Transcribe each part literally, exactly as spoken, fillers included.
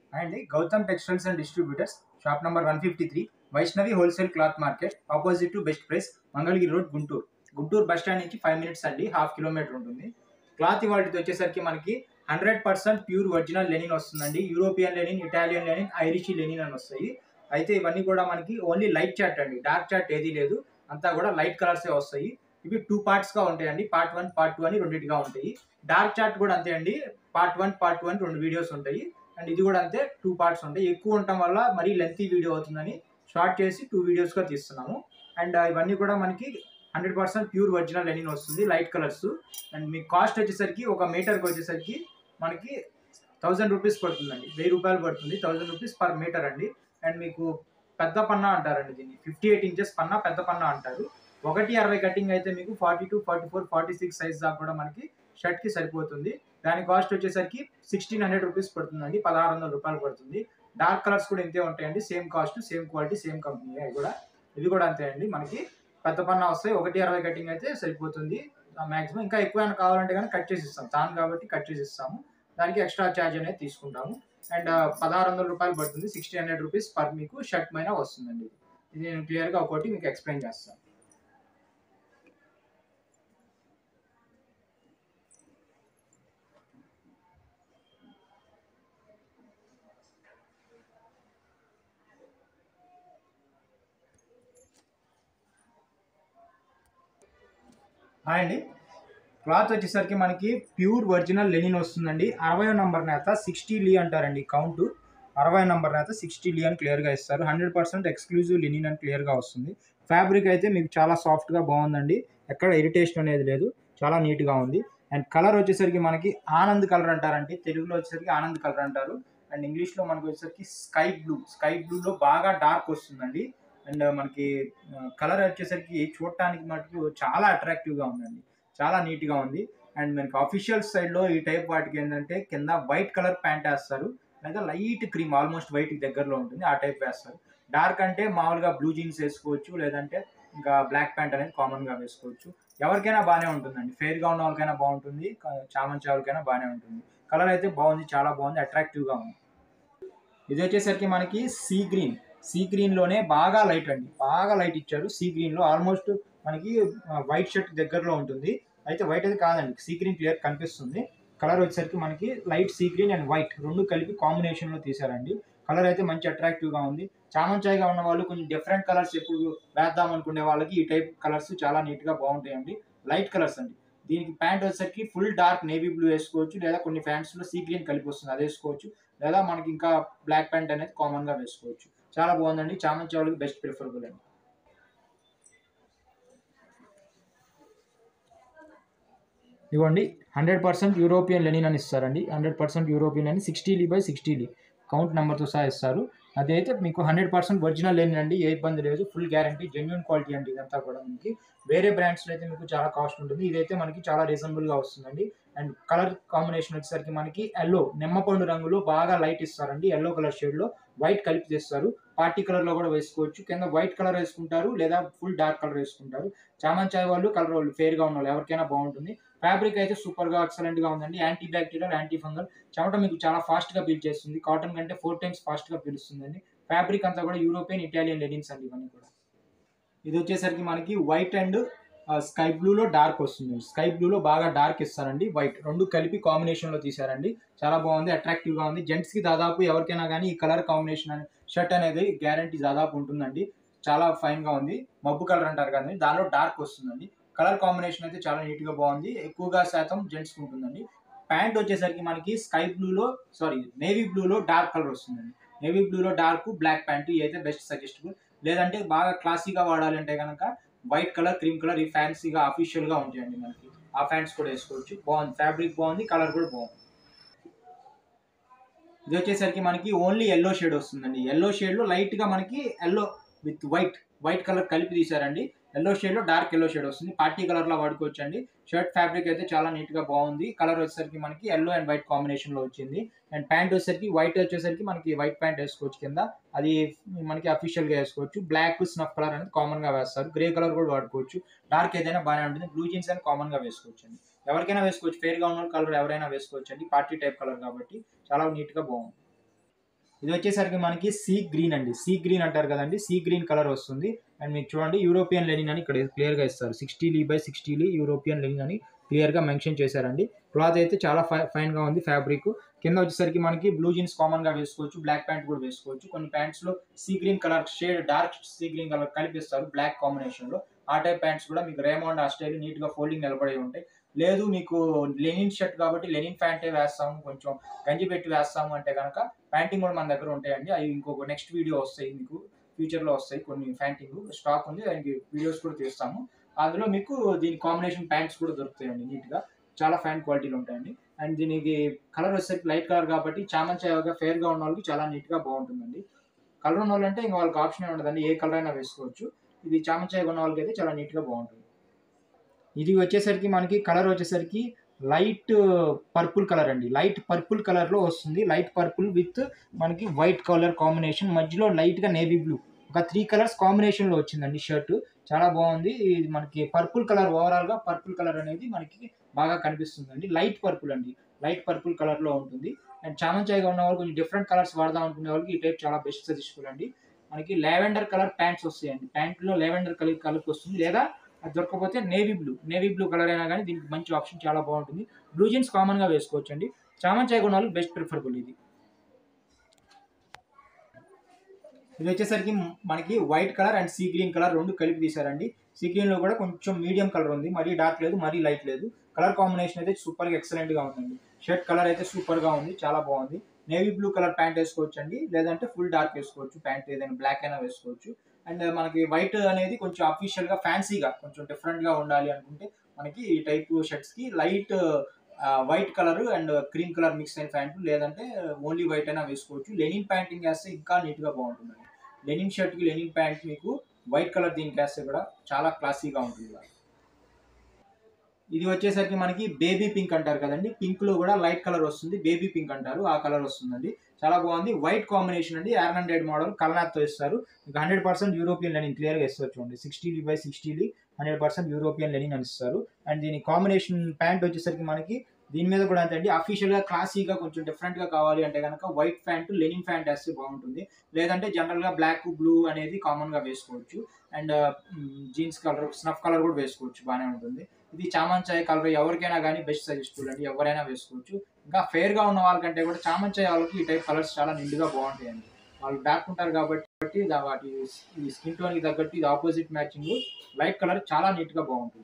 And Gautham Textiles and Distributors, shop number one fifty-three, Vyshnavi Wholesale Cloth Market, opposite to Best Price, Mangalgiri Road, Guntur. Guntur bus stand నుంచి five minutes అండి, half kilometre ఉంటుంది. Cloth ఇవాళకి వచ్చేసరికి మనకి hundred percent pure original linen వస్తుందండి. European linen, Italian linen, Irish linen అని వస్తాయి. అయితే ఇవన్నీ కూడా మనకి ఓన్లీ లైట్ చాట్ అండి, డార్క్ చాట్ ఏది లేదు, అంతా కూడా లైట్ కలర్సే వస్తాయి. ఇవి టూ పార్ట్స్గా ఉంటాయండి, పార్ట్ వన్ పార్ట్ టూ అని రెండింటిగా ఉంటాయి. డార్క్ చాట్ కూడా అంతే అండి, పార్ట్ వన్ పార్ట్ టూ అని రెండు వీడియోస్ ఉంటాయి. అండ్ ఇది కూడా అంతే, టూ పార్ట్స్ ఉంటాయి. ఎక్కువ ఉండటం వల్ల మరీ లెంతీ వీడియో అవుతుందని షార్ట్ చేసి టూ వీడియోస్గా తీస్తున్నాము. అండ్ ఇవన్నీ కూడా మనకి hundred percent pure original linen వస్తుంది, లైట్ కలర్స్. అండ్ మీ కాస్ట్ వచ్చేసరికి ఒక మీటర్కి వచ్చేసరికి మనకి థౌజండ్ రూపీస్ పడుతుందండి, వెయ్యి రూపాయలు పడుతుంది, థౌజండ్ రూపీస్ పర్ మీటర్ అండి. అండ్ మీకు పెద్ద పన్నా అంటారండి దీన్ని, ఫిఫ్టీ ఎయిట్ ఇంచెస్ పన్నా పెద్ద పన్నా అంటారు. ఒకటి అరవై కటింగ్ అయితే మీకు forty two forty four forty six size దాకా కూడా మనకి షర్ట్కి సరిపోతుంది. దాని కాస్ట్ వచ్చేసరికి సిక్స్టీన్ హండ్రెడ్ రూపీస్ పడుతుందండి, పదహారు వందల రూపాయలు పడుతుంది. డార్క్ కలర్స్ కూడా ఇంతే ఉంటాయండి, same cost same quality same company. అవి కూడా ఇవి కూడా అంతే అండి, మనకి పెద్ద పన్నా వస్తాయి. ఒకటి అరవై కటింగ్ అయితే సరిపోతుంది మ్యాక్సిమం. ఇంకా ఎక్కువైనా కావాలంటే కానీ కట్ చేసి ఇస్తాం, తాను కాబట్టి కట్ చేసి ఇస్తాము, దానికి ఎక్స్ట్రా ఛార్జ్ అనేది తీసుకుంటాము. అండ్ పదహారు వందల రూపాయలు పడుతుంది, సిక్స్టీన్ హండ్రెడ్ రూపీస్ పర్ మీకు షర్ట్ పైన వస్తుందండి. ఇది నేను క్లియర్గా ఒకటి మీకు ఎక్స్ప్లెయిన్ చేస్తాను. హాయ్ అండి, క్లాత్ వచ్చేసరికి మనకి ప్యూర్ ఒరిజినల్ లెనిన్ వస్తుందండి. అరవై నంబర్ నేత సిక్స్టీ లీ అంటారండి, కౌంట్ అరవై నంబర్ నేత సిక్స్టీ లీ అని క్లియర్గా ఇస్తారు. హండ్రెడ్ పర్సెంట్ ఎక్స్క్లూజివ్ లెనిన్ అని క్లియర్గా వస్తుంది. ఫ్యాబ్రిక్ అయితే మీకు చాలా సాఫ్ట్గా బాగుందండి, ఎక్కడ ఇరిటేషన్ అనేది లేదు, చాలా నీట్గా ఉంది. అండ్ కలర్ వచ్చేసరికి మనకి ఆనంద్ కలర్ అంటారండి, తెలుగులో వచ్చేసరికి ఆనంద్ కలర్ అంటారు. అండ్ ఇంగ్లీష్లో మనకి వచ్చేసరికి స్కై బ్లూ, స్కై బ్లూలో బాగా డార్క్ వస్తుందండి. అండ్ మనకి కలర్ వచ్చేసరికి చూడటానికి మటుకు చాలా అట్రాక్టివ్గా ఉందండి, చాలా నీట్గా ఉంది. అండ్ మనకి అఫీషియల్ సైడ్లో ఈ టైప్ వాటికి ఏంటంటే కింద వైట్ కలర్ ప్యాంట్ వేస్తారు, లేదా లైట్ క్రీమ్ ఆల్మోస్ట్ వైట్ దగ్గరలో ఉంటుంది, ఆ టైప్ వేస్తారు. డార్క్ అంటే మామూలుగా బ్లూ జీన్స్ వేసుకోవచ్చు, లేదంటే ఇంకా బ్లాక్ ప్యాంట్ అనేది కామన్గా వేసుకోవచ్చు. ఎవరికైనా బాగానే ఉంటుందండి, ఫెయిర్గా ఉన్న వాళ్ళకైనా బాగుంటుంది, చామంచి వాళ్ళకైనా బాగానే ఉంటుంది. కలర్ అయితే బాగుంది, చాలా బాగుంది, అట్రాక్టివ్గా ఉంది. ఇది వచ్చేసరికి మనకి సీ గ్రీన్, సీ గ్రీన్లోనే బాగా లైట్ అండి, బాగా లైట్ ఇచ్చారు. సీ గ్రీన్లో ఆల్మోస్ట్ మనకి వైట్ షర్ట్ దగ్గరలో ఉంటుంది, అయితే వైట్ అయితే కాదండి, సీ గ్రీన్ క్లియర్ కనిపిస్తుంది. కలర్ వచ్చేసరికి మనకి light sea green and white రెండు కలిపి కాంబినేషన్లో తీసారండి. కలర్ అయితే మంచి అట్రాక్టివ్గా ఉంది. చామంచాయిగా ఉన్న వాళ్ళు కొంచెం డిఫరెంట్ కలర్స్ ఎప్పుడు వేద్దాం అనుకునే వాళ్ళకి ఈ టైప్ కలర్స్ చాలా నీట్గా బాగుంటాయండి, లైట్ కలర్స్ అండి. దీనికి ప్యాంట్ వచ్చేసరికి ఫుల్ డార్క్ నేవీ బ్లూ వేసుకోవచ్చు, లేదా కొన్ని ప్యాంట్స్లో సీ గ్రీన్ కలిపి వస్తుంది అది వేసుకోవచ్చు, లేదా మనకి ఇంకా బ్లాక్ ప్యాంట్ అనేది కామన్గా వేసుకోవచ్చు. చాలా బాగుందండి, చామంతి వాళ్ళకి బెస్ట్ ప్రిఫరబుల్ అండి. ఇవ్వండి, హండ్రెడ్ పర్సెంట్ యూరోపియన్ లెనిన్ అని ఇస్తారండి, hundred percent European linen sixty lea by sixty lea count నెంబర్తో సహా ఇస్తారు. అదైతే మీకు హండ్రెడ్ పర్సెంట్ ఒరిజినల్ లెనిన్ అండి, ఏ ఇబ్బంది లేదు, ఫుల్ గ్యారంటీ, జెన్యున్ క్వాలిటీ అండి ఇదంతా కూడా. మనకి వేరే బ్రాండ్స్లో అయితే మీకు చాలా కాస్ట్ ఉంటుంది, ఇదైతే మనకి చాలా రీజనబుల్గా వస్తుందండి. అండ్ కలర్ కాంబినేషన్ వచ్చేసరికి మనకి ఎల్లో, నిమ్మపండు రంగులో బాగా లైట్ ఇస్తారండి, ఎల్లో కలర్ షేడ్లో వైట్ కలిపి తెస్తారు. పార్టీ కలర్లో కూడా వేసుకోవచ్చు, కింద వైట్ కలర్ వేసుకుంటారు, లేదా ఫుల్ డార్క్ కలర్ వేసుకుంటారు. చామంచాయ్ వాళ్ళు, కలర్ వాళ్ళు, ఫేర్గా ఉన్న వాళ్ళు ఎవరికైనా బాగుంటుంది. ఫ్యాబ్రిక్ అయితే సూపర్గా ఎక్సలెంట్గా ఉందండి, యాంటీ బ్యాక్టీరియల్, యాంటీ ఫంగల్, చెమట మీకు చాలా ఫాస్ట్గా పీల్ చేస్తుంది, కాటన్ కంటే ఫోర్ టైమ్స్ ఫాస్ట్గా పీలుస్తుందండి. ఫ్యాబ్రిక్ అంతా కూడా యూరోపియన్, ఇటాలియన్ లెనిన్స్ అండి ఇవన్నీ కూడా. ఇది వచ్చేసరికి మనకి వైట్ అండ్ స్కై బ్లూలో డార్క్ వస్తుంది, స్కై బ్లూలో బాగా డార్క్ ఇస్తారండి, వైట్ రెండు కలిపి కాంబినేషన్లో తీసారండి. చాలా బాగుంది, అట్రాక్టివ్గా ఉంది. జెంట్స్కి దాదాపు ఎవరికైనా కానీ ఈ కలర్ కాంబినేషన్ అనే షర్ట్ అనేది గ్యారంటీ దాదాపు ఉంటుందండి, చాలా ఫైన్గా ఉంది. మబ్బు కలర్ అంటారు కదండి, దానిలో డార్క్ వస్తుందండి. కలర్ కాంబినేషన్ అయితే చాలా నీట్గా బాగుంది, ఎక్కువగా శాతం జెంట్స్కి ఉంటుందండి. ప్యాంట్ వచ్చేసరికి మనకి స్కై బ్లూలో సారీ నేవీ బ్లూలో డార్క్ కలర్ వస్తుందండి, నేవీ బ్లూలో డార్క్ బ్లాక్ ప్యాంట్, ఇది అయితే బెస్ట్ సజెస్టబుల్. లేదంటే బాగా క్లాసీగా వాడాలంటే కనుక వైట్ కలర్, క్రీమ్ కలర్, ఈ ఫ్యాన్సీగా అఫీషియల్గా ఉంటాయండి మనకి, ఆ ఫ్యాంట్స్ కూడా వేసుకోవచ్చు. బాగుంది, ఫ్యాబ్రిక్ బాగుంది, కలర్ కూడా బాగుంది. ఇది వచ్చేసరికి మనకి ఓన్లీ ఎల్లో షేడ్ వస్తుందండి, ఎల్లో షేడ్లో లైట్గా మనకి yellow with white, white colour కలిపి తీసారండి. ఎల్లో షేడ్లో డార్క్ ఎల్లో షేడ్ వస్తుంది, పార్టీ కలర్లో వాడుకోవచ్చు అండి. షర్ట్ ఫ్యాబ్రిక్ అయితే చాలా నీట్గా బాగుంది. కలర్ వచ్చేసరికి మనకి ఎల్లో అండ్ వైట్ కాంబినేషన్లో వచ్చింది. అండ్ ప్యాంట్ వచ్చేసరికి వైట్ వచ్చేసరికి మనకి వైట్ ప్యాంట్ వేసుకోవచ్చు కింద, అది మనకి అఫీషియల్గా వేసుకోవచ్చు. బ్లాక్ స్నఫ్ కలర్ అనేది కామన్గా వేస్తారు, గ్రే కలర్ కూడా వాడుకోవచ్చు, డార్క్ ఏదైనా బాగానే ఉంటుంది. బ్లూ జీన్స్ అని కామన్గా వేసుకోవచ్చు అండి, ఎవరికైనా వేసుకోవచ్చు, ఫేర్గా ఉన్న కలర్ ఎవరైనా వేసుకోవచ్చు అండి, పార్టీ టైప్ కలర్ కాబట్టి చాలా నీట్గా బాగుంది. ఇది వచ్చేసరికి మనకి సీ గ్రీన్ అండి, సీ గ్రీన్ అంటారు కదండి, సీ గ్రీన్ కలర్ వస్తుంది. అండ్ మీకు చూడండి యూరోపియన్ లెనిన్ అని ఇక్కడ క్లియర్గా ఇస్తారు, sixty lea by sixty lea European linen అని క్లియర్గా మెన్షన్ చేశారండి. క్లాత్ అయితే చాలా ఫై ఫైన్గా ఉంది ఫ్యాబ్రిక్. కింద వచ్చేసరికి మనకి బ్లూ జీన్స్ కామన్గా వేసుకోవచ్చు, బ్లాక్ ప్యాంట్ కూడా వేసుకోవచ్చు. కొన్ని ప్యాంట్స్లో sea green colour shade dark sea green colour కలిపిస్తారు బ్లాక్ కాంబినేషన్లో. ఆ టైప్ ప్యాంట్స్ కూడా మీకు రేమౌండ్ ఆ స్టైల్ నీట్గా ఫోల్డింగ్ నిలబడి ఉంటాయి. లేదు మీకు లెనిన్ షర్ట్ కాబట్టి లెనిన్ ప్యాంటే వేస్తాము, కొంచెం గంజి పెట్టి వేస్తాము అంటే కనుక ప్యాంటింగ్ కూడా మన దగ్గర ఉంటాయండి. అవి ఇంకొక నెక్స్ట్ వీడియో వస్తాయి, మీకు ఫ్యూచర్లో వస్తాయి కొన్ని ప్యాంటింగ్ స్టాక్ ఉంది, దానికి వీడియోస్ కూడా తీస్తాము. అందులో మీకు దీని కాంబినేషన్ ప్యాంట్స్ కూడా దొరుకుతాయండి నీట్గా, చాలా ఫ్యాన్ క్వాలిటీలు ఉంటాయండి. అండ్ దీనికి కలర్ వచ్చేసరికి లైట్ కలర్ కాబట్టి చామంచాయగా ఫేర్గా ఉన్న వాళ్ళకి చాలా నీట్గా బాగుంటుందండి. కలర్ ఉన్న వాళ్ళంటే ఇంకా వాళ్ళకి ఆప్షన్ ఉండదండి, ఏ కలర్ అయినా వేసుకోవచ్చు. ఇది చామంచాయగా ఉన్న వాళ్ళకి అయితే చాలా నీట్గా బాగుంటుంది. ఇది వచ్చేసరికి మనకి కలర్ వచ్చేసరికి లైట్ పర్పుల్ కలర్ అండి, లైట్ పర్పుల్ కలర్లో వస్తుంది. లైట్ పర్పుల్ విత్ మనకి వైట్ కలర్ కాంబినేషన్, మధ్యలో లైట్గా నేవీ బ్లూ, ఒక త్రీ కలర్స్ కాంబినేషన్లో వచ్చిందండి షర్ట్. చాలా బాగుంది. ఇది మనకి పర్పుల్ కలర్, ఓవరాల్గా పర్పుల్ కలర్ అనేది మనకి బాగా కనిపిస్తుందండి. లైట్ పర్పుల్ అండి, లైట్ పర్పుల్ కలర్లో ఉంటుంది. అండ్ చామంచాయిగా ఉన్న వాళ్ళు కొంచెం డిఫరెంట్ కలర్స్ వాడదాం అనుకునే వాళ్ళకి ఈ టైప్ చాలా బెస్ట్ సజెస్టబుల్ అండి. మనకి లావెండర్ కలర్ ప్యాంట్స్ వస్తాయండి, ప్యాంట్లో లావెండర్ కలర్ కలర్ వస్తుంది. లేదా అది దొరకకపోతే navy blue, navy blue colour అయినా కానీ దీనికి మంచి ఆప్షన్, చాలా బాగుంటుంది. బ్లూ జీన్స్ కామన్గా వేసుకోవచ్చు అండి. చామంచాయి కొన్న వాళ్ళకి బెస్ట్ ప్రిఫరబుల్ ఇది. ఇది వచ్చేసరికి మనకి white colour and sea green colour రెండు కలిపి తీసారండి. సీ గ్రీన్లో కూడా కొంచెం మీడియం కలర్ ఉంది, మరీ డార్క్ లేదు, మరీ లైట్ లేదు. కలర్ కాంబినేషన్ అయితే సూపర్గా ఎక్సలెంట్గా ఉందండి. షర్ట్ కలర్ అయితే సూపర్గా ఉంది, చాలా బాగుంది. నేవీ బ్లూ కలర్ ప్యాంట్ వేసుకోవచ్చు అండి, లేదంటే ఫుల్ డార్క్ వేసుకోవచ్చు ప్యాంట్, ఏదైనా బ్లాక్ అయినా వేసుకోవచ్చు. అండ్ మనకి వైట్ అనేది కొంచెం అఫీషియల్గా ఫ్యాన్సీగా కొంచెం డిఫరెంట్గా ఉండాలి అనుకుంటే మనకి ఈ టైప్ షర్ట్స్కి light white colour and cream colour mix అయిన ప్యాంటు, లేదంటే ఓన్లీ వైట్ అయినా వేసుకోవచ్చు. లెనిన్ ప్యాంటింగ్ వేస్తే ఇంకా నీట్గా బాగుంటుందండి. లెనిన్ షర్ట్కి లెనిన్ ప్యాంట్ మీకు వైట్ కలర్ దీనికి వేస్తే కూడా చాలా క్లాసీగా ఉంటుంది. ఇది వచ్చేసరికి మనకి బేబీ పింక్ అంటారు కదండి, పింక్ లో కూడా లైట్ కలర్ వస్తుంది, బేబీ పింక్ అంటారు, ఆ కలర్ వస్తుందండి. చాలా బాగుంది. వైట్ కాంబినేషన్ అండి, ఐరన్ హండ్రెడ్ మోడల్ కలనాథ్తో ఇస్తారు. ఇంకా హండ్రెడ్ పర్సెంట్ యూరోపియన్ లెనిన్ క్లియర్గా ఇస్తారు చూడండి, sixty by sixty hundred percent European linen అని ఇస్తారు. అండ్ దీని కాంబినేషన్ ప్యాంట్ వచ్చేసరికి మనకి దీని మీద కూడా అంతే అండి, అఫీషియల్గా క్లాసీగా కొంచెం డిఫరెంట్గా కావాలి అంటే కనుక వైట్ ప్యాంట్ లెనిన్ ప్యాంట్ వేస్తే బాగుంటుంది. లేదంటే జనరల్గా బ్లాక్ బ్లూ అనేది కామన్గా వేసుకోవచ్చు. And jeans colour snuff colour కూడా వేసుకోవచ్చు, బాగానే ఉంటుంది. ఇది చామంచాయ్ కలర్ ఎవరికైనా కానీ బెస్ట్ సజెస్టబుల్ అండి, ఎవరైనా వేసుకోవచ్చు. ఇంకా ఫేర్గా ఉన్న వాళ్ళకంటే కూడా చామంచాయ్ వాళ్ళకి ఈ టైప్ కలర్స్ చాలా నిండుగా బాగుంటాయండి. వాళ్ళు డార్క్ ఉంటారు కాబట్టి వాటి ఈ స్కిన్ టోన్కి తగ్గట్టు ఇది ఆపోజిట్ మ్యాచింగ్ లైట్ కలర్ చాలా నీట్గా బాగుంటుంది.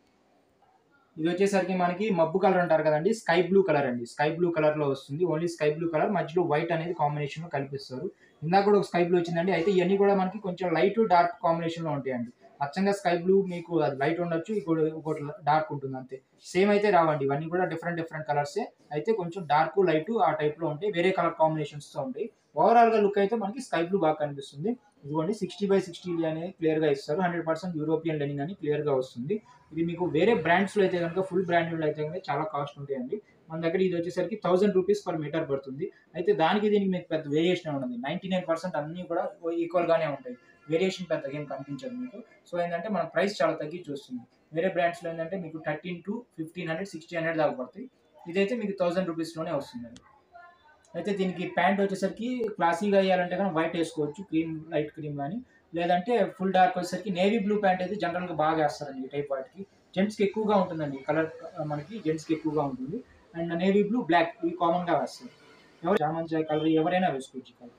ఇది వచ్చేసరికి మనకి మబ్బు కలర్ అంటారు కదండి, స్కై బ్లూ కలర్ అండి, స్కై బ్లూ కలర్ లో వస్తుంది. ఓన్లీ స్కై బ్లూ కలర్, మధ్యలో వైట్ అనేది కాంబినేషన్ లో కల్పిస్తారు. ఇందాక కూడా ఒక స్కై బ్లూ వచ్చిందండి, అయితే ఇవన్నీ కూడా మనకి కొంచెం లైట్ డార్క్ కాంబినేషన్ లో ఉంటాయండి. అచ్చంగా స్కై బ్లూ మీకు అది లైట్ ఉండొచ్చు, ఇంకోటి ఇంకోటి డార్క్ ఉంటుంది అంతే, సేమ్ అయితే రావండి. ఇవన్నీ కూడా డిఫరెంట్ డిఫరెంట్ కలర్సే, అయితే కొంచెం డార్క్ లైట్ ఆ టైప్ లో ఉంటాయి, వేరే కలర్ కాంబినేషన్స్ తో ఉంటాయి. ఓవరాల్ గా లుక్ అయితే మనకి స్కై బ్లూ బాగా కనిపిస్తుంది. ఇదిగోండి సిక్స్టీ బై సిక్స్టీ అనేది క్లియర్ గా ఇస్తారు, హండ్రెడ్ పర్సెంట్ యూరోపియన్ లెనిన్ అని క్లియర్ గా వస్తుంది. ఇది మీకు వేరే బ్రాండ్స్లో అయితే కనుక ఫుల్ బ్రాండెడ్ అయితే కనుక చాలా కాస్ట్ ఉంటాయండి. మన దగ్గర ఇది వచ్చేసరికి థౌసండ్ రూపీస్ పర్ మీటర్ పడుతుంది. అయితే దానికి దీనికి మీకు పెద్ద వేరియేషన్ ఉండదు, నైంటీ నైన్ పర్సెంట్ అన్నీ కూడా ఈక్వల్గానే ఉంటాయి, వేరియేషన్ పెద్దగా ఏం కనిపించదు మీకు. సో ఏంటంటే మన ప్రైస్ చాలా తగ్గించి వస్తుంది. వేరే బ్రాండ్స్లో ఏంటంటే మీకు thirteen to fifteen hundred sixty hundred దాకా పడుతుంది, ఇదైతే మీకు థౌసండ్ రూపీస్లోనే వస్తుందండి. అయితే దీనికి ప్యాంట్ వచ్చేసరికి క్లాసీగా వేయాలంటే కానీ వైట్ వేసుకోవచ్చు, క్రీమ్ లైట్ క్రీమ్ కానీ, లేదంటే ఫుల్ డార్క్ వచ్చేసరికి నేవీ బ్లూ ప్యాంట్ అయితే జనరల్గా బాగా వేస్తారండి ఈ టైప్ వాటికి. జెంట్స్కి ఎక్కువగా ఉంటుందండి కలర్, మనకి జెంట్స్కి ఎక్కువగా ఉంటుంది. అండ్ నేవీ బ్లూ బ్లాక్ ఇవి కామన్గా వేస్తారు, ఎవరు చామంచాయ్ కలర్ ఎవరైనా వేసుకోవచ్చు కలర్.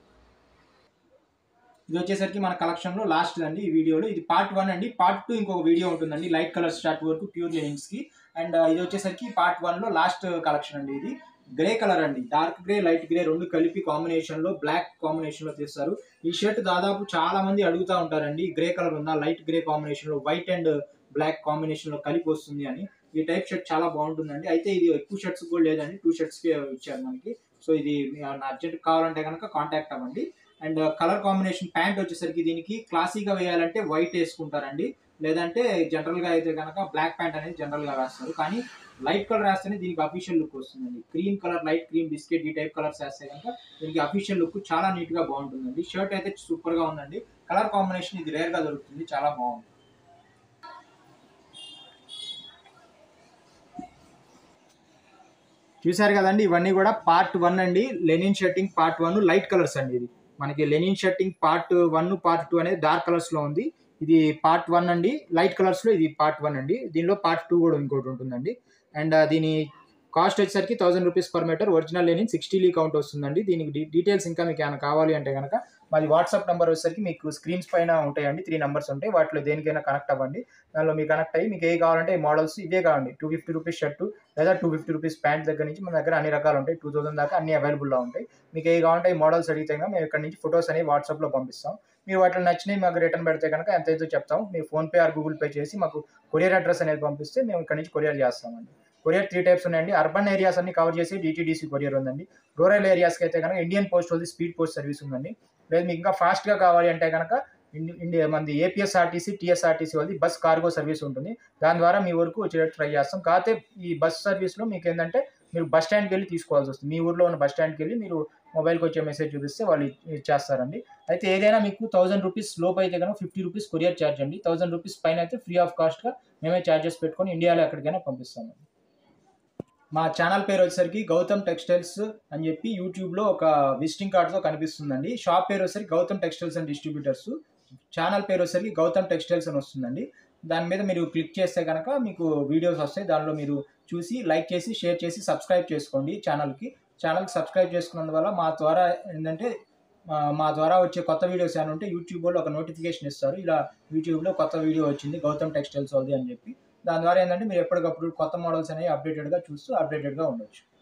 ఇది వచ్చేసరికి మన కలెక్షన్లో లాస్ట్ అండి ఈ వీడియోలో, ఇది పార్ట్ వన్ అండి. పార్ట్ టూ ఇంకొక వీడియో ఉంటుందండి లైట్ కలర్ స్టార్ట్ వరకు ప్యూర్ లెనిన్స్కి. అండ్ ఇది వచ్చేసరికి పార్ట్ వన్లో లాస్ట్ కలెక్షన్ అండి. ఇది గ్రే కలర్ అండి, డార్క్ గ్రే లైట్ గ్రే రెండు కలిపి కాంబినేషన్లో బ్లాక్ కాంబినేషన్లో తీస్తారు. ఈ షర్ట్ దాదాపు చాలా మంది అడుగుతూ ఉంటారండి, గ్రే కలర్ ఉందా లైట్ గ్రే కాంబినేషన్లో వైట్ అండ్ బ్లాక్ కాంబినేషన్లో కలిపి వస్తుంది అని. ఈ టైప్ షర్ట్ చాలా బాగుంటుందండి. అయితే ఇది ఎక్కువ షర్ట్స్ కూడా లేదండి, టూ షర్ట్స్కి ఇచ్చారు మనకి. సో ఇది అర్జెంట్ కావాలంటే కనుక కాంటాక్ట్ అవ్వండి. అండ్ కలర్ కాంబినేషన్ ప్యాంట్ వచ్చేసరికి దీనికి క్లాసీగా వేయాలంటే వైట్ వేసుకుంటారండి, లేదంటే జనరల్గా అయితే కనుక బ్లాక్ ప్యాంట్ అనేది జనరల్గా వేస్తారు. కానీ లైట్ కలర్ వేస్తేనే దీనికి అఫీషియల్ లుక్ వస్తుందండి. Cream colour light cream biscuit ఈ టైప్ కలర్స్ వేస్తే కనుక దీనికి అఫీషియల్ లుక్ చాలా నీట్గా బాగుంటుందండి. షర్ట్ అయితే సూపర్గా ఉందండి, కలర్ కాంబినేషన్ ఇది రేర్గా దొరుకుతుంది, చాలా బాగుంది. చూసారు కదండి, ఇవన్నీ కూడా పార్ట్ వన్ అండి. Linen shirting part one light colours అండి. ఇది మనకి linen shirting part one part two అనేది డార్క్ కలర్స్ లో ఉంది. ఇది పార్ట్ వన్ అండి, లైట్ కలర్స్ లో ఇది పార్ట్ వన్ అండి. దీనిలో పార్ట్ టూ కూడా ఇంకోటి ఉంటుందండి. అండ్ దీని కాస్ట్ వచ్చేసరికి thousand rupees per metre. Original linen sixty lea count వస్తుందండి. దీనికి డీటెయిల్స్ ఇంకా మీకు ఏమైనా కావాలి అంటే కనుక మాది వాట్సాప్ నెంబర్ వచ్చేసరికి మీకు స్క్రీన్స్ పైన ఉంటాయండి. త్రీ నెంబర్స్ ఉంటాయి, వాటిలో దేనికైనా కనెక్ట్ అవ్వండి. దానిలో మీకు కనెక్ట్ అయ్యి మీకు ఏ కావాలంటే ఈ మోడల్స్ ఇవే కావండి. టూ ఫిఫ్టీ రూపీస్ షర్టు లేదా టూ ఫిఫ్టీ రూపీస్ ప్యాంట్ దగ్గర నుంచి మన దగ్గర అన్ని రకాలు ఉంటాయి. టూ థౌసండ్ దాకా అన్ని అవైలబుల్లో ఉంటాయి. మీకు ఏ కావాలంటే ఈ మోడల్స్ అడిగితే మేము ఇక్కడ నుంచి ఫొటోస్ అనేవి వాట్సాప్లో పంపిస్తాం. మీరు వాటిలో నచ్చినవి మాకు రిటర్న్ పెడితే కనుక ఎంత అయితే చెప్తాం. మీరు ఫోన్పే ఆర్ గూగుల్ పే చేసి మాకు కొరియర్ అడ్రస్ అనేది పంపిస్తే మేము ఇక్కడ నుంచి కొరియర్ చేస్తామండి. కొరియర్ త్రీ టైప్స్ ఉన్నాయండి. అర్బన్ ఏరియాస్ అన్ని కవర్ చేసి డిటీడీసీ కొరియర్ ఉందండి. రూరల్ ఏరియాస్కి అయితే కనుక ఇండియన్ పోస్ట్ వాళ్ళది స్పీడ్ పోస్ట్ సర్వీస్ ఉందండి. లేదు మీకు ఇంకా ఫాస్ట్గా కావాలి అంటే కనుక ఇండియా మంది ఏపీఎస్ఆర్టీసీ టీఎస్ఆర్టీసీ వాళ్ళది బస్ కార్గో సర్వీస్ ఉంటుంది. దాని ద్వారా మీ వరకు వచ్చేటట్టు ట్రై చేస్తాం. కాకపోతే ఈ బస్ సర్వీస్లో మీకు ఏంటంటే మీరు బస్ స్టాండ్కి వెళ్ళి తీసుకోవాల్సి వస్తుంది. మీ ఊర్లో ఉన్న బస్ స్టాండ్కి వెళ్ళి మీరు మొబైల్కి వచ్చే మెసేజ్ చూపిస్తే వాళ్ళు ఇచ్చేస్తారండి. అయితే ఏదైనా మీకు థౌసండ్ రూపీస్ లోపు అయితే కనుక ఫిఫ్టీ రూపీస్ కొరియర్ ఛార్జ్ అండి. థౌసండ్ రూపీస్ పైన అయితే ఫ్రీ ఆఫ్ కాస్ట్గా మేమే ఛార్జెస్ పెట్టుకొని ఇండియాలో ఎక్కడికైనా పంపిస్తామండి. మా ఛానల్ పేరు వచ్చేసరికి గౌతమ్ టెక్స్టైల్స్ అని చెప్పి యూట్యూబ్లో ఒక విజిటింగ్ కార్డ్తో కనిపిస్తుందండి. షాప్ పేరు వచ్చేసరికి Gautam textiles and distributors. Channel పేరు వచ్చేసరికి గౌతమ్ టెక్స్టైల్స్ అని వస్తుందండి. దాని మీద మీరు క్లిక్ చేస్తే కనుక మీకు వీడియోస్ వస్తాయి. దానిలో మీరు చూసి లైక్ చేసి షేర్ చేసి సబ్స్క్రైబ్ చేసుకోండి ఛానల్కి. ఛానల్కి సబ్స్క్రైబ్ చేసుకున్నందువల్ల మా ద్వారా ఏంటంటే మా ద్వారా వచ్చే కొత్త వీడియోస్ ఏమైనా ఉంటే యూట్యూబ్లో ఒక నోటిఫికేషన్ ఇస్తారు. ఇలా యూట్యూబ్లో కొత్త వీడియో వచ్చింది గౌతమ్ టెక్స్టైల్స్ వాళ్ళది అని చెప్పి. దాని ద్వారా ఏంటంటే మీరు ఎప్పటికప్పుడు కొత్త మోడల్స్ అనేవి అప్డేటెడ్గా చూస్తూ అప్డేటెడ్గా ఉండొచ్చు.